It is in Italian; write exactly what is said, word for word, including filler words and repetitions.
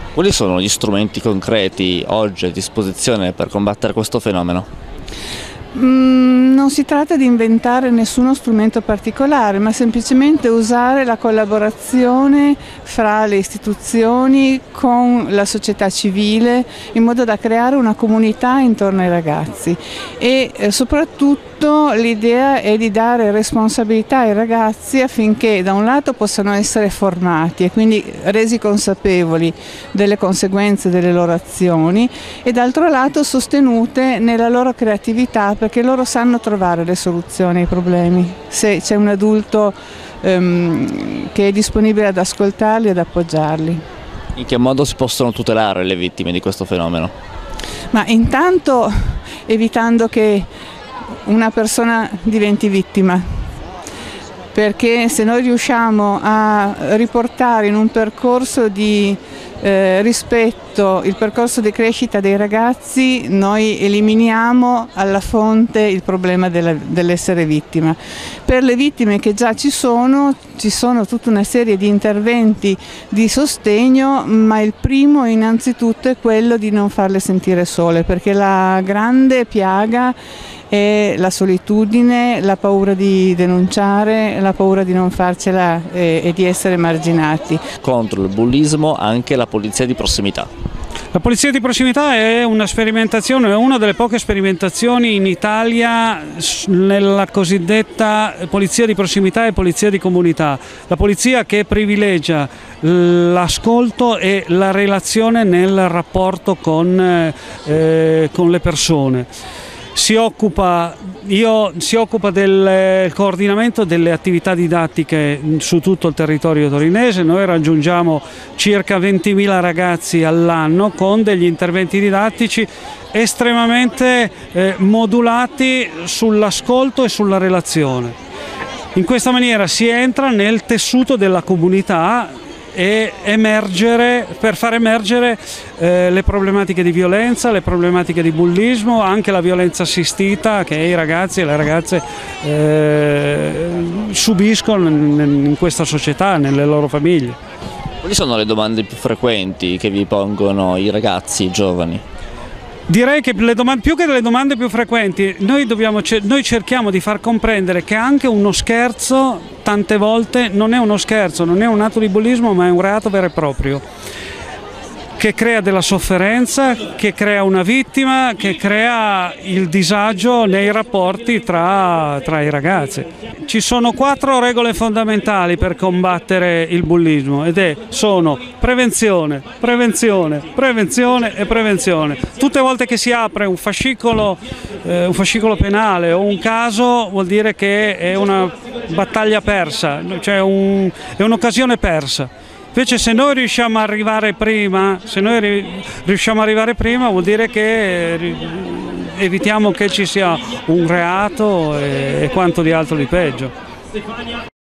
Quali sono gli strumenti concreti oggi a disposizione per combattere questo fenomeno? Mm, non si tratta di inventare nessuno strumento particolare, ma semplicemente usare la collaborazione fra le istituzioni con la società civile in modo da creare una comunità intorno ai ragazzi e eh, soprattutto l'idea è di dare responsabilità ai ragazzi affinché da un lato possano essere formati e quindi resi consapevoli delle conseguenze delle loro azioni e d'altro lato sostenute nella loro creatività, perché loro sanno trovare le soluzioni ai problemi se c'è un adulto um, che è disponibile ad ascoltarli e ad appoggiarli. In che modo si possono tutelare le vittime di questo fenomeno? Ma intanto evitando che una persona diventi vittima, perché se noi riusciamo a riportare in un percorso di eh, rispetto il percorso di crescita dei ragazzi, noi eliminiamo alla fonte il problema dell'essere vittima. Per le vittime che già ci sono, ci sono tutta una serie di interventi di sostegno, ma il primo innanzitutto è quello di non farle sentire sole, perché la grande piaga è la solitudine, la paura di denunciare, la paura di non farcela e, e di essere marginati. Contro il bullismo anche la polizia di prossimità. La polizia di prossimità è una sperimentazione, è una delle poche sperimentazioni in Italia nella cosiddetta polizia di prossimità e polizia di comunità. La polizia che privilegia l'ascolto e la relazione nel rapporto con, eh, con le persone. Si occupa, io, si occupa del coordinamento delle attività didattiche su tutto il territorio torinese. Noi raggiungiamo circa ventimila ragazzi all'anno con degli interventi didattici estremamente eh, modulati sull'ascolto e sulla relazione. In questa maniera si entra nel tessuto della comunità e emergere, per far emergere eh, le problematiche di violenza, le problematiche di bullismo, anche la violenza assistita che i ragazzi e le ragazze eh, subiscono in, in questa società, nelle loro famiglie. Quali sono le domande più frequenti che vi pongono i ragazzi, i giovani? Direi che le domande, più che delle domande più frequenti, noi, dobbiamo, noi cerchiamo di far comprendere che anche uno scherzo tante volte non è uno scherzo, non è un atto di bullismo, ma è un reato vero e proprio, che crea della sofferenza, che crea una vittima, che crea il disagio nei rapporti tra, tra i ragazzi. Ci sono quattro regole fondamentali per combattere il bullismo ed è, sono prevenzione, prevenzione, prevenzione e prevenzione. Tutte le volte che si apre un fascicolo, eh, un fascicolo penale o un caso vuol dire che è una battaglia persa, cioè un, è un'occasione persa. Invece se noi riusciamo ad arrivare prima, se noi riusciamo ad arrivare prima vuol dire che evitiamo che ci sia un reato e quanto di altro di peggio.